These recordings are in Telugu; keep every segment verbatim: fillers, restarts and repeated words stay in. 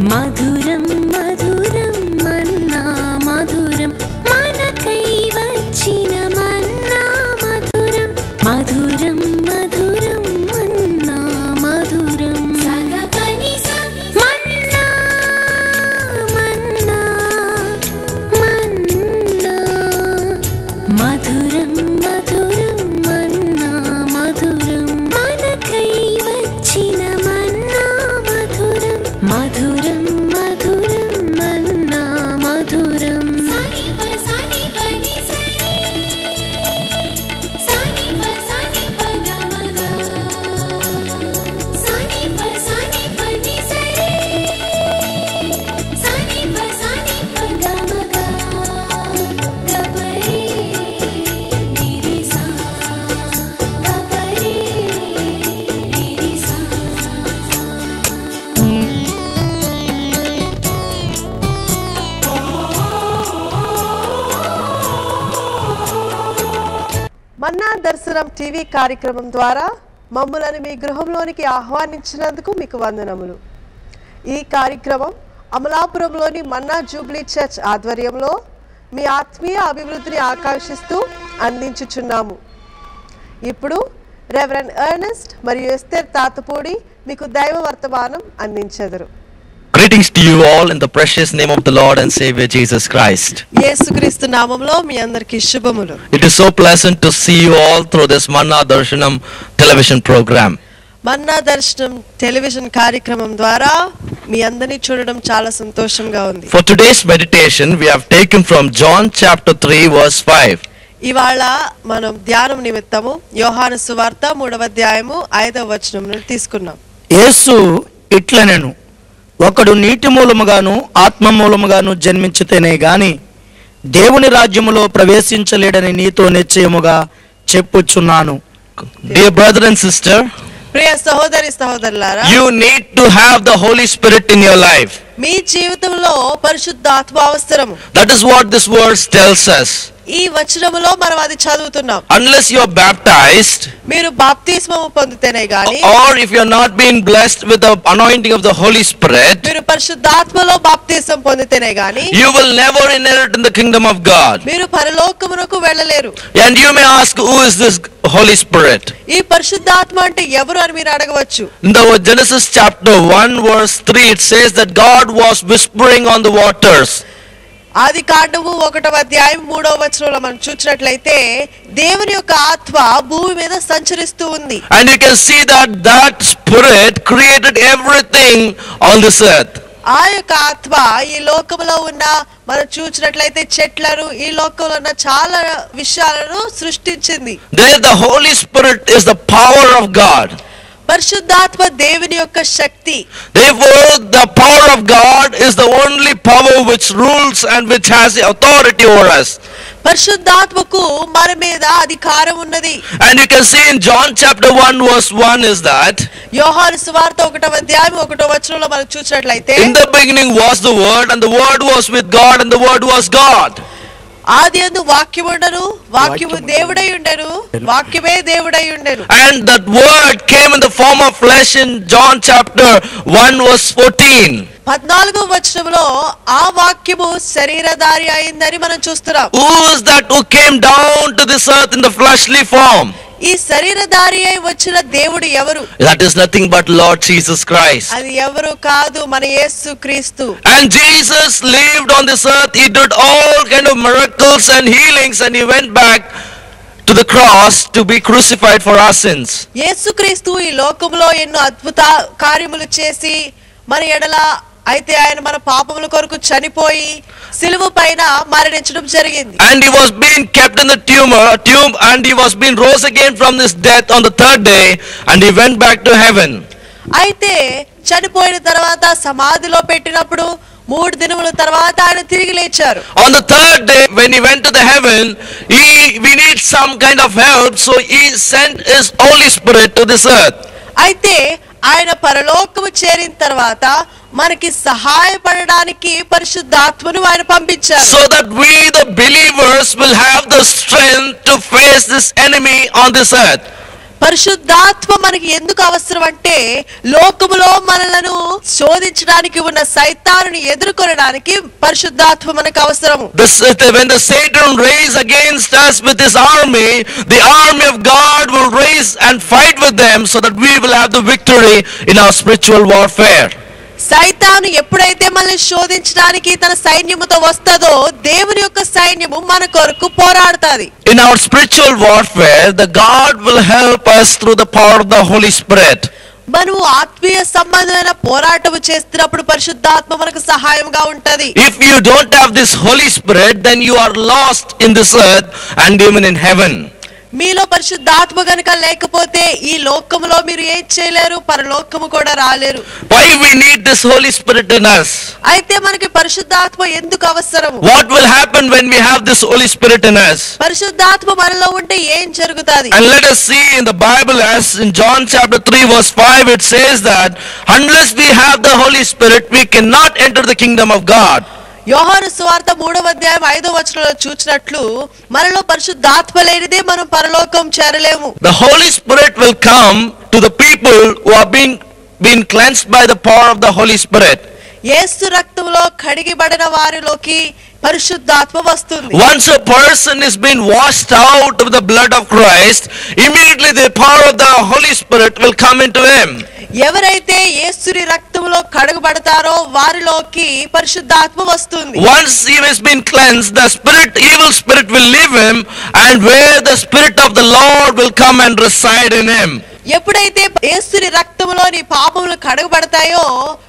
మధురం మధురం మన్నా మధురం మనకై వచ్చిన మన్నా మధురం మధురం మధురం మన్నా మధురం సగపని మన్నా మన్నా మన్నా మధురం మధురం మన్నా మధురం మనకై వచ్చిన మన్నా మధురం మధురం మధురం మన్నా మధురం సాని పసాని పని సరే సాని పసాని పగమగ సాని పసాని పని సరే సాని పసాని పగమగ గపరే నిరిసా గపరే నిరిసా మన్నా దర్శనం టీవీ కార్యక్రమం ద్వారా మమ్ములను మీ గృహంలోనికి ఆహ్వానించినందుకు మీకు వందనములు. ఈ కార్యక్రమం అమలాపురంలోని మన్నా జూబ్లీ చర్చ్ ఆధ్వర్యంలో మీ ఆత్మీయ అభివృద్ధిని ఆకాంక్షిస్తూ అందించుచున్నాము. ఇప్పుడు రెవరెండ్ ఎర్నెస్ట్ మరియు ఎస్తేర్ తాతపూడి మీకు దైవ వర్తమానం అందించెదరు. Greetings to you all in the precious name of the Lord and Savior Jesus Christ. యేసుక్రీస్తు నామములో మీ అందరికీ శుభములు. It is so pleasant to see you all through this Manna Darshanam television program. మన్నా దర్శనం టెలివిజన్ కార్యక్రమం ద్వారా మీ అందరినీ చూడడం చాలా సంతోషంగా ఉంది. For today's meditation, we have taken from John chapter three verse five. ఇవాళ మనం ధ్యానం నిమిత్తము యోహాను సువార్త మూడవ అధ్యాయము ఐదవ వచనం నుండి తీసుకున్నాం. యేసు ఇట్లనెను, ఒకడు నీటి మూలముగాను ఆత్మ మూలముగాను జన్మించితేనే గాని దేవుని రాజ్యములో ప్రవేశించలేడని నీతో నిశ్చయముగా చెప్పుచున్నాను. Dear brother and sister, ప్రియ సహోదరి సహోదరులారా, you need to have the Holy Spirit in your life. మీ జీవితంలో పరిశుద్ధాత్మ అవసరము. That is what this verse tells us. ఈ వచనములో మనం అది చదువుతున్నాం. Unless you are baptized, మీరు బాప్తిస్మము పొందితేనే గాని, or if you are not being blessed with the anointing of the Holy Spirit, మీరు పరిశుద్ధాత్మలో బాప్తిస్మం పొందితేనే గాని you will never inherit in the kingdom of God. మీరు పరలోకమునకు వెళ్ళలేరు. And you may ask, who is this Holy Spirit? ఈ పరిశుద్ధాత్మ అంటే ఎవరు అని మీరు అడగవచ్చు. In the Genesis chapter one verse three, it says that God was whispering on the waters. ఆది కాండము ఒకటవ అధ్యాయం మూడవ వచనంలో మనం చూసినట్లయితే దేవుని యొక్క ఆత్మ భూమి మీద సంచరిస్తూ ఉంది. And you can see that that spirit created everything on this earth. ఆ యొక్క ఆత్మ ఈ లోకంలో ఉన్న మనం చూసినట్లయితే చెట్లను, ఈ లోకంలో ఉన్న చాలా విషయాలను సృష్టించింది. There the Holy Spirit is the power of God. పరిశుద్ధాత్మ దేవుని యొక్క శక్తి. Therefore the power of God is the only power which rules and which has the authority over us. పరిశుద్ధాత్మకు మన మీద అధికారం ఉన్నది. And you can see in John chapter one verse one is that యోహాను సువార్త ఒకటవ అధ్యాయం ఒకటవ వచనంలో మనం చూసినట్లయితే in the beginning was the word, and the word was with God, and the word was God. ఆదియందు వాక్యము ఉండెను, వాక్యము దేవుడై ఉండెను, వాక్యమే దేవుడై ఉండెను. And that word came in the form of flesh in John chapter one verse fourteen. పద్నాలుగో వచనంలో ఆ వాక్యము శరీరధారి అయిందని మనం చూస్తున్నాం. Who is that who came down to this earth in the fleshly form? ఈ శరీరధారి అయి వచ్చిన దేవుడు ఎవరు? That is nothing but Lord Jesus Christ. అది ఎవరు కాదు, మన యేసు క్రీస్తు. And Jesus lived on this earth. He did all kind of miracles and healings, and he went back to the cross to be crucified for our sins. యేసు క్రీస్తు ఈ లోకంలో ఎన్నో అద్భుత కార్యములు చేసి మన ఎడల అయితే ఆయన మన పాపముల కొరకు చనిపోయి సిలువ పైన మరణించడం జరిగింది. And he was being kept in the tumor tomb, and he was being rose again from this death on the third day, and he went back to heaven. అయితే చనిపోయిన తర్వాత సమాధిలో పెట్టినప్పుడు మూడు దినముల తర్వాత ఆయన తిరిగి లేచారు. On the third day, when he went to the heaven, he we need some kind of help, so he sent his Holy Spirit to this earth. అయితే ఆయన పరలోకము చేరిన తర్వాత మనకి సహాయపడడానికి పరిశుద్ధాత్మను ఆయన పంపించారు. So that we the believers will have the strength to face this enemy on this earth. పరిశుద్ధాత్మ మనకి ఎందుకు అవసరం అంటే లోకములో మనలను శోధించడానికి ఉన్న సైతానుని ఎదుర్కొనడానికి పరిశుద్ధాత్మ మనకు అవసరము. This, when the Satan raise against us with his army, the army of God will raise and fight with them so that we will have the victory in our spiritual warfare. సైతాను ఎప్పుడైతే మనల్ని శోధించడానికి తన సైన్యముతో వస్తుందో దేవుని యొక్క సైన్యము మన కొరకు పోరాడుతుంది. In our spiritual warfare, the God will help us through the power of the Holy Spirit. మనము ఆత్మీయ సంబంధమైన పోరాటము చేస్తున్నప్పుడు పరిశుద్ధాత్మ మనకు సహాయంగా ఉంటది. If you don't have this Holy Spirit, then you are lost in this earth and even in heaven. మీలో పరిశుద్ధాత్మ గనుక లేకపోతే ఈ లోకములో మీరు ఏం చేయలేరు, పరలోకము కూడా రాలేరు. Why we need this Holy Spirit in us? అయితే మనకి పరిశుద్ధాత్మ ఎందుకు అవసరము? What will happen when we have this Holy Spirit in us? పరిశుద్ధాత్మ మనలో ఉంటే ఏం జరుగుతాది? And let us see in the Bible, as in John chapter three verse five, it says that unless we have the Holy Spirit, we cannot enter the kingdom of God. యోహాను సువార్త మూడవ అధ్యాయం ఐదవ వచనంలో చూచినట్లు మనలో పరిశుద్ధాత్మ లేనిదే మనం పరలోకం చేరలేము. The Holy Spirit will come to the people who are being been cleansed by the power of the Holy Spirit. యేసు రక్తంలో కడిగిబడిన వారిలోకి పరిశుద్ధాత్మ వస్తుంది. Once a person is been washed out of the blood of Christ, immediately the power of the Holy Spirit will come into him. ఎవరైతే యేసుని రక్తంలో కడగబడతారో వారిలోకి పరిశుద్ధాత్మ వస్తుంది. Once he has been cleansed, the spirit, evil spirit will leave him, and where the Spirit of the Lord will come and reside in him. ఎప్పుడైతే యేసుని రక్తంలో నీ పాపములు కడగబడతాయో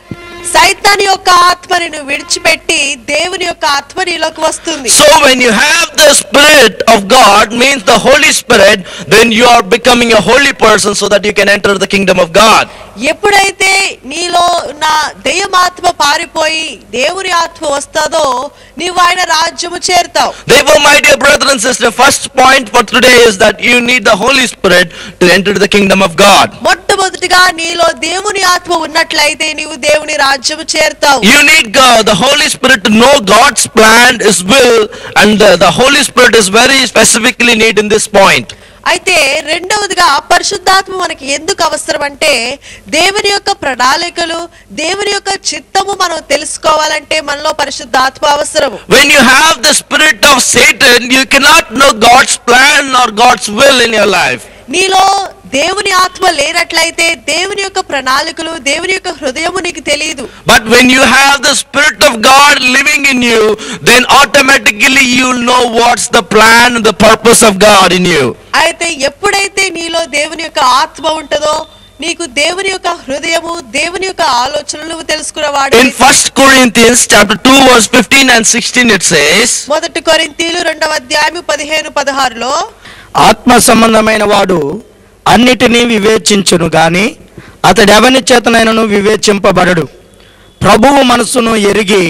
సైతాన్ యొక్క ఆత్మని నువ్వు విడిచిపెట్టి దేవుని యొక్క ఆత్మ నీలోకి వస్తుంది. So when you have the Spirit of God, means the Holy Spirit, then you are becoming a holy person so that you can enter the kingdom of God. ఎప్పుడైతే నీలో నా దెయ్యమాత్మ పారిపోయి దేవుని ఆత్మ వస్తాదో నీవు ఆయన రాజ్యము చేరుతావు. Therefore, my dear brother and sister, first point for today is that you need the Holy Spirit to enter the kingdom of God. మొట్టమొదటిగా నీలో దేవుని ఆత్మ ఉన్నట్లయితే నీవు దేవుని రాజ్యము చేరుతావు. You need God, the Holy Spirit, to know God's plan, His will, and the, the Holy Spirit is very specifically needed in this point. అయితే రెండవదిగా పరిశుద్ధాత్మ మనకి ఎందుకు అవసరం అంటే దేవుని యొక్క ప్రణాళికలు దేవుని యొక్క చిత్తము మనం తెలుసుకోవాలంటే మనలో పరిశుద్ధాత్మ అవసరం. When you have the spirit of Satan, you cannot know God's plan or God's will in your life. నీలో దేవుని ఆత్మ లేనట్లయితే దేవుని యొక్క ప్రణాళికలు దేవుని యొక్క హృదయము నీకు తెలియదు. But when you have the Spirit of God living in you, then automatically you will know what's the plan and the purpose of God in you. అయితే ఎప్పుడైతే నీలో దేవుని యొక్క ఆత్మ ఉంటుందో నీకు దేవుని యొక్క హృదయము దేవుని యొక్క ఆలోచనలు తెలుసుకునేవాడు. In First Corinthians chapter two verse fifteen and sixteen it says, మొదటి కొరింథీయులు రెండవ అధ్యాయం పదిహేను పదహారులో ఆత్మ సంబంధమైన వాడు అన్నిటినీ వివేచించును గాని అతడెవని చేతనైనను వివేచింపబడడు. ప్రభువు మనస్సును ఎరిగి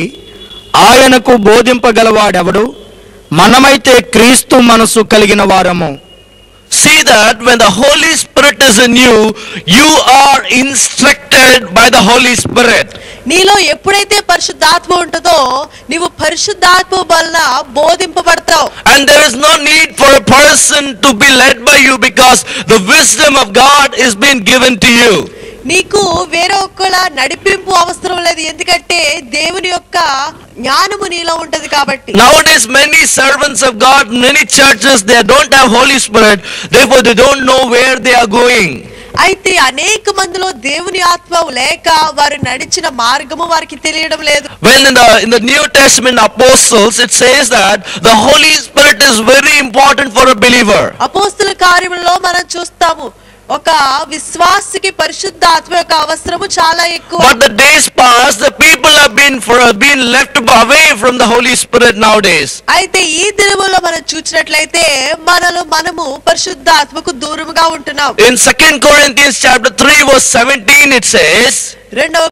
ఆయనకు బోధింపగలవాడెవడు? మనమైతే క్రీస్తు మనస్సు కలిగిన వారము. see that when the Holy Spirit is in you, you are instructed by the Holy Spirit. నీలో ఎప్పుడైతే పరిశుద్ధాత్మ ఉంటుందో నీవు పరిశుద్ధాత్మ వలన బోధింపబడతావు. And there is no need for a person to be led by you because the wisdom of God is being given to you. నీకు వేరే ఒక్కల నడిపింపు అవసరం లేదు, ఎందుకంటే దేవుని యొక్క జ్ఞానము నీలో ఉంటది కాబట్టి. Nowadays many servants of God, many churches, they don't have Holy Spirit, therefore they don't know where they are going. అయితే అనేక మందిలో దేవుని ఆత్మ లేక వారు నడిచిన మార్గము వారికి తెలియడం లేదు. When in the in the New Testament apostles it says that the Holy Spirit is very important for a believer. అపోస్తల కార్యములలో మనం చూస్తాము ఒక విశ్వాసికి పరిశుద్ధాత్మ యొక్క అవసరము చాలా ఎక్కువ. But the days pass, the people have been for been left away from the Holy Spirit nowadays. అయితే ఈ దినములో మనం చూసినట్లయితే మనలో మనము పరిశుద్ధాత్మకు దూరముగా ఉంటున్నాం. In Second Corinthians chapter three verse seventeen it says, రెండవ